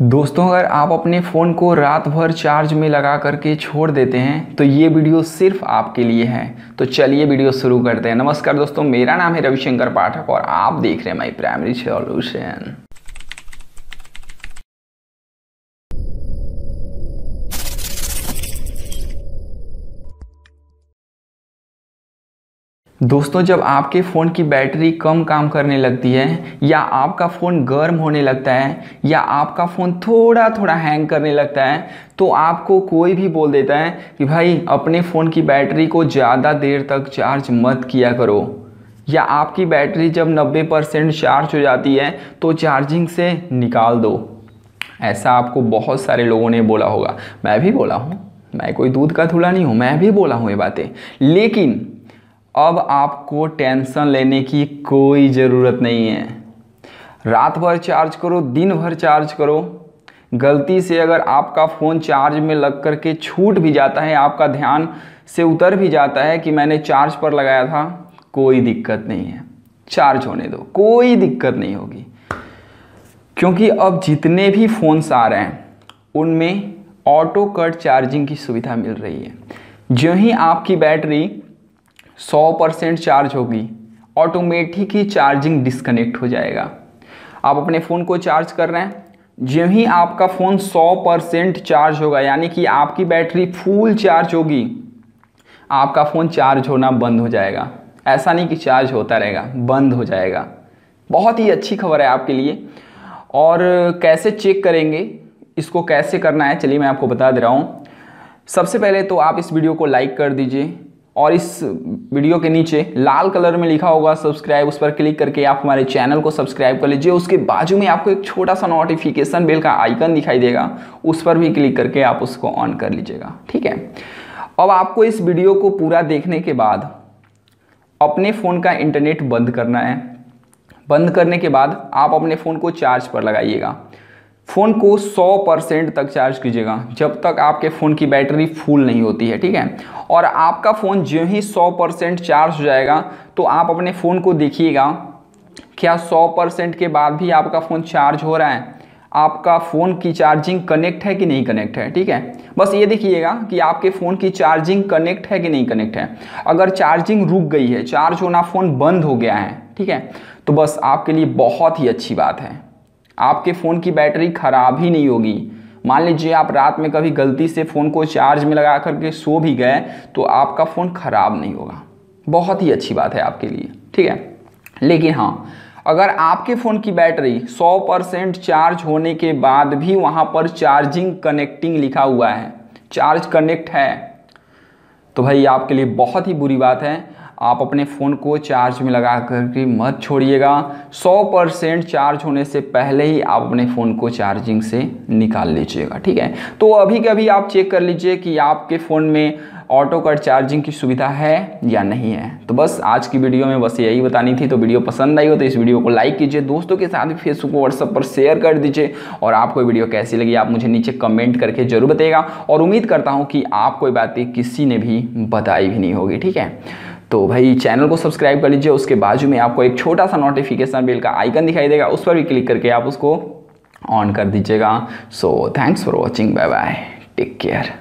दोस्तों, अगर आप अपने फ़ोन को रात भर चार्ज में लगा करके छोड़ देते हैं तो ये वीडियो सिर्फ आपके लिए है। तो चलिए वीडियो शुरू करते हैं। नमस्कार दोस्तों, मेरा नाम है रविशंकर पाठक और आप देख रहे हैं माई प्राइमरी सॉल्यूशन। दोस्तों, जब आपके फ़ोन की बैटरी कम काम करने लगती है या आपका फ़ोन गर्म होने लगता है या आपका फ़ोन थोड़ा थोड़ा हैंग करने लगता है तो आपको कोई भी बोल देता है कि भाई अपने फ़ोन की बैटरी को ज़्यादा देर तक चार्ज मत किया करो, या आपकी बैटरी जब 90% चार्ज हो जाती है तो चार्जिंग से निकाल दो। ऐसा आपको बहुत सारे लोगों ने बोला होगा, मैं भी बोला हूँ, मैं कोई दूध का धुला नहीं हूँ, मैं भी बोला हूँ ये बातें। लेकिन अब आपको टेंशन लेने की कोई ज़रूरत नहीं है। रात भर चार्ज करो, दिन भर चार्ज करो, गलती से अगर आपका फ़ोन चार्ज में लग कर के छूट भी जाता है, आपका ध्यान से उतर भी जाता है कि मैंने चार्ज पर लगाया था, कोई दिक्कत नहीं है, चार्ज होने दो, कोई दिक्कत नहीं होगी। क्योंकि अब जितने भी फ़ोन्स आ रहे हैं उनमें ऑटो कट चार्जिंग की सुविधा मिल रही है। जो ही आपकी बैटरी 100% चार्ज होगी, ऑटोमेटिक ही चार्जिंग डिस्कनेक्ट हो जाएगा। आप अपने फ़ोन को चार्ज कर रहे हैं, जो ही आपका फ़ोन 100% चार्ज होगा, यानी कि आपकी बैटरी फुल चार्ज होगी, आपका फ़ोन चार्ज होना बंद हो जाएगा। ऐसा नहीं कि चार्ज होता रहेगा, बंद हो जाएगा। बहुत ही अच्छी खबर है आपके लिए। और कैसे चेक करेंगे, इसको कैसे करना है, चलिए मैं आपको बता दे रहा हूँ। सबसे पहले तो आप इस वीडियो को लाइक कर दीजिए और इस वीडियो के नीचे लाल कलर में लिखा होगा सब्सक्राइब, उस पर क्लिक करके आप हमारे चैनल को सब्सक्राइब कर लीजिए। उसके बाजू में आपको एक छोटा सा नोटिफिकेशन बेल का आइकन दिखाई देगा, उस पर भी क्लिक करके आप उसको ऑन कर लीजिएगा, ठीक है। अब आपको इस वीडियो को पूरा देखने के बाद अपने फ़ोन का इंटरनेट बंद करना है। बंद करने के बाद आप अपने फ़ोन को चार्ज पर लगाइएगा। फ़ोन को 100% तक चार्ज कीजिएगा जब तक आपके फ़ोन की बैटरी फुल नहीं होती है, ठीक है। और आपका फ़ोन जो ही 100% चार्ज हो जाएगा तो आप अपने फ़ोन को देखिएगा, क्या 100% के बाद भी आपका फ़ोन चार्ज हो रहा है, आपका फ़ोन की चार्जिंग कनेक्ट है कि नहीं कनेक्ट है, ठीक है। बस ये देखिएगा कि आपके फ़ोन की चार्जिंग कनेक्ट है कि नहीं कनेक्ट है। अगर चार्जिंग रुक गई है, चार्ज होना फ़ोन बंद हो गया है, ठीक है, तो बस आपके लिए बहुत ही अच्छी बात है, आपके फ़ोन की बैटरी ख़राब ही नहीं होगी। मान लीजिए आप रात में कभी गलती से फ़ोन को चार्ज में लगा करके सो भी गए तो आपका फ़ोन ख़राब नहीं होगा। बहुत ही अच्छी बात है आपके लिए, ठीक है। लेकिन हाँ, अगर आपके फ़ोन की बैटरी 100% चार्ज होने के बाद भी वहाँ पर चार्जिंग कनेक्टिंग लिखा हुआ है, चार्ज कनेक्ट है, तो भाई आपके लिए बहुत ही बुरी बात है। आप अपने फ़ोन को चार्ज में लगा करके मत छोड़िएगा। 100% चार्ज होने से पहले ही आप अपने फ़ोन को चार्जिंग से निकाल लीजिएगा, ठीक है। तो अभी कभी आप चेक कर लीजिए कि आपके फ़ोन में ऑटो कट चार्जिंग की सुविधा है या नहीं है। तो बस आज की वीडियो में बस यही बतानी थी। तो वीडियो पसंद आई हो तो इस वीडियो को लाइक कीजिए, दोस्तों के साथ भी फेसबुक व्हाट्सएप पर शेयर कर दीजिए। और आपको वीडियो कैसी लगी आप मुझे नीचे कमेंट करके जरूर बताइएगा। और उम्मीद करता हूँ कि आपको ये बातें किसी ने भी बताई भी नहीं होगी, ठीक है। तो भाई चैनल को सब्सक्राइब कर लीजिए, उसके बाजू में आपको एक छोटा सा नोटिफिकेशन बेल का आइकन दिखाई देगा, उस पर भी क्लिक करके आप उसको ऑन कर दीजिएगा। So thanks for watching, bye bye, take care.